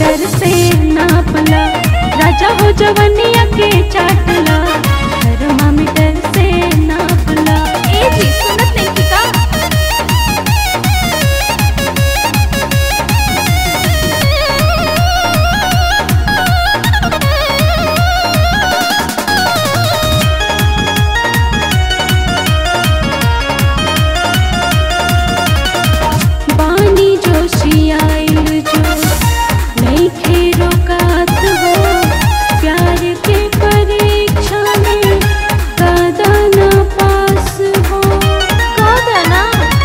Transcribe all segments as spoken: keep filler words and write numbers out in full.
Thermometer से नापला, राजा हो जवनिया के चाटला, थर्मामीटर से नापला। ए जी सुनत नहीं थी का? बानी जोशियाइल जो नहीं खे रोकात हो, प्यार के परीक्षा में कादाना पास हो। कादाना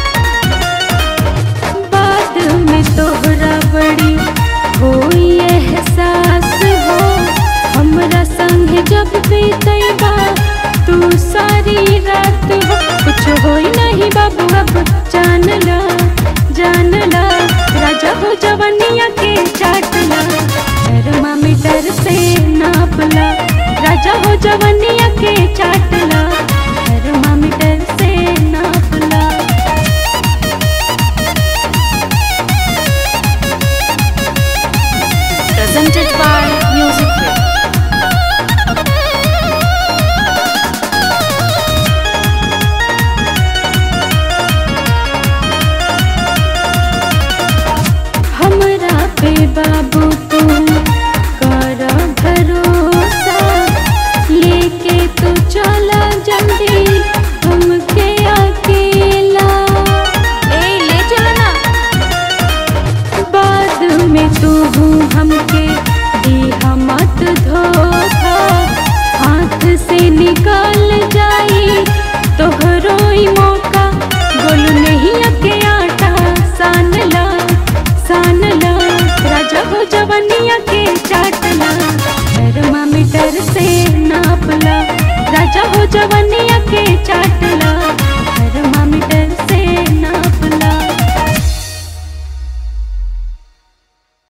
बाद में तोहरा बड़ी होई एहसास हो, हमरा संग जब बीतैबा तू सारी रात हो। कुछ होई नहीं बाबू अब जानला जानला, राजा हो जवनिया के चाटला, थर्मामीटर से नापला, राजा हो जवनिया के चाटला, थर्मामीटर से नापला। presented by